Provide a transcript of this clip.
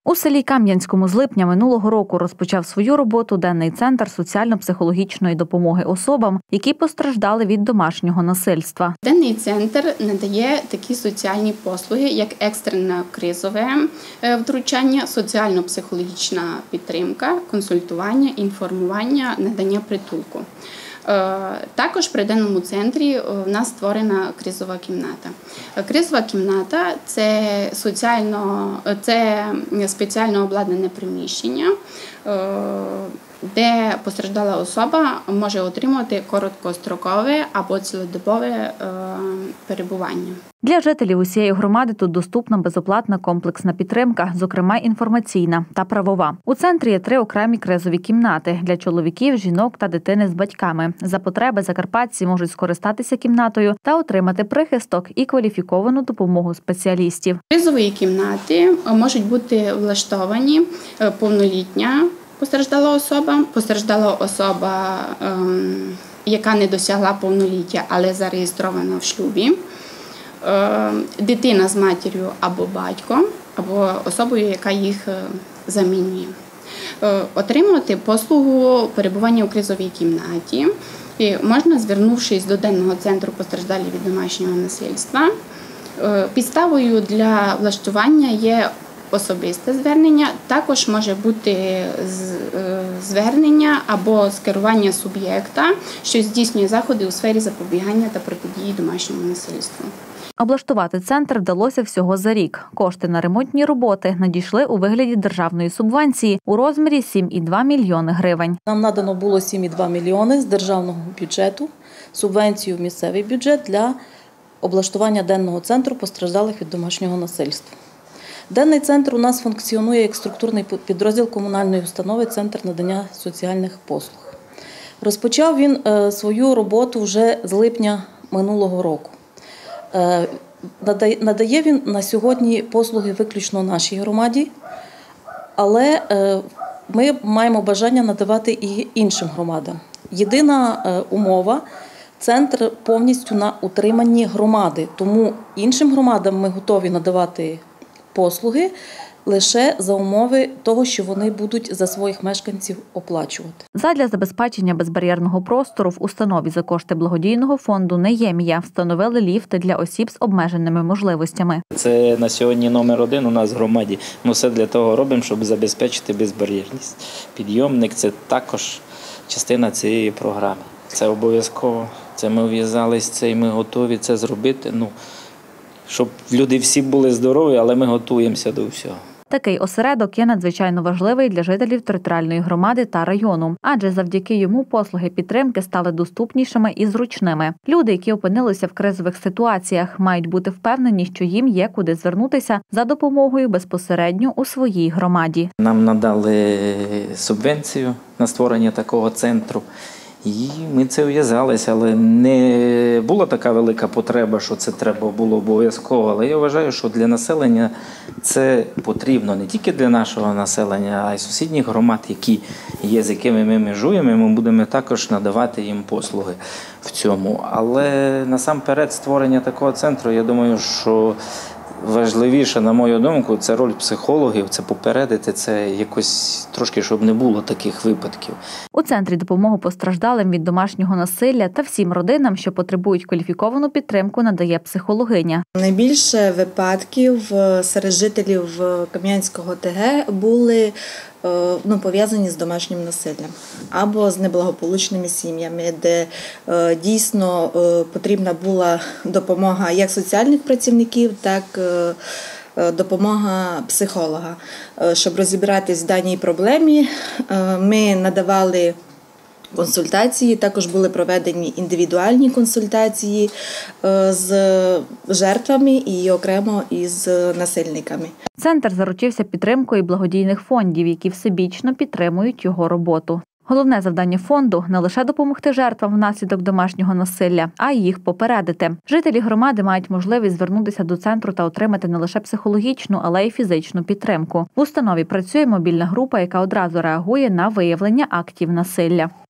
У селі Кам'янському з липня минулого року розпочав свою роботу денний центр соціально-психологічної допомоги особам, які постраждали від домашнього насильства. Денний центр надає такі соціальні послуги, як екстрене кризове втручання, соціально-психологічна підтримка, консультування, інформування, надання притулку. Також при денному центрі в нас створена кризова кімната. Кризова кімната – це спеціально обладнане приміщення, де постраждала особа може отримати короткострокове або цілодобове перебування. Для жителів усієї громади тут доступна безоплатна комплексна підтримка, зокрема інформаційна та правова. У центрі є 3 окремі кризові кімнати для чоловіків, жінок та дитини з батьками. За потреби закарпатці можуть скористатися кімнатою та отримати прихисток і кваліфіковану допомогу спеціалістів. Кризові кімнати можуть бути влаштовані повнолітня постраждала особа, яка не досягла повноліття, але зареєстрована в шлюбі, дитина з матір'ю або батьком, або особою, яка їх замінює. Отримувати послугу перебування у кризовій кімнаті можна, звернувшись до денного центру постраждалі від домашнього насильства. Підставою для влаштування є особисте звернення, також може бути звернення або скерування суб'єкта, що здійснює заходи у сфері запобігання та протидії домашньому насильству. Облаштувати центр вдалося всього за рік. Кошти на ремонтні роботи надійшли у вигляді державної субвенції у розмірі 7,2 мільйони гривень. Нам надано було 7,2 мільйони з державного бюджету, субвенцію в місцевий бюджет для облаштування денного центру постраждалих від домашнього насильства. Денний центр у нас функціонує як структурний підрозділ комунальної установи «Центр надання соціальних послуг». Розпочав він свою роботу вже з липня минулого року. Надає він на сьогодні послуги виключно нашій громаді, але ми маємо бажання надавати і іншим громадам. Єдина умова – центр повністю на утриманні громади, тому іншим громадам ми готові надавати послуги лише за умови того, що вони будуть за своїх мешканців оплачувати. Задля забезпечення безбар'єрного простору в установі за кошти благодійного фонду «Неємія» встановили ліфти для осіб з обмеженими можливостями. Це на сьогодні номер 1 у нас в громаді. Ми все для того робимо, щоб забезпечити безбар'єрність. Підйомник – це також частина цієї програми. Це обов'язково. Це ми в'язалися, і ми готові це зробити. Щоб люди всі були здорові, але ми готуємося до всього. Такий осередок є надзвичайно важливий для жителів територіальної громади та району, адже завдяки йому послуги підтримки стали доступнішими і зручними. Люди, які опинилися в кризових ситуаціях, мають бути впевнені, що їм є куди звернутися за допомогою безпосередньо у своїй громаді. Нам надали субвенцію на створення такого центру. І ми це в'язалися, але не була така велика потреба, що це треба було обов'язково. Але я вважаю, що для населення це потрібно. Не тільки для нашого населення, а й сусідніх громад, які є, з якими ми межуємо. Ми будемо також надавати їм послуги в цьому. Але насамперед створення такого центру, я думаю, що важливіше, на мою думку, це роль психологів, це попередити, це якось трошки, щоб не було таких випадків. У центрі допомогу постраждалим від домашнього насилля та всім родинам, що потребують кваліфіковану підтримку, надає психологиня. Найбільше випадків серед жителів Кам'янського ТГ були пов'язані з домашнім насиллям або з неблагополучними сім'ями, де дійсно потрібна була допомога як соціальних працівників, так допомога психолога. Щоб розібратись в даній проблемі, ми надавали консультації, також були проведені індивідуальні консультації з жертвами і окремо із насильниками. Центр заручився підтримкою благодійних фондів, які всебічно підтримують його роботу. Головне завдання фонду – не лише допомогти жертвам внаслідок домашнього насилля, а й їх попередити. Жителі громади мають можливість звернутися до центру та отримати не лише психологічну, але й фізичну підтримку. В установі працює мобільна група, яка одразу реагує на виявлення актів насилля.